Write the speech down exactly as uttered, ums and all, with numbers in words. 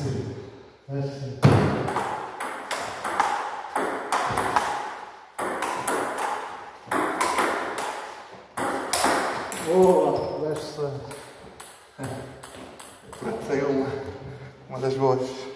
Merci. Merci. Boa, bastante. Saiu uma, uma das boas.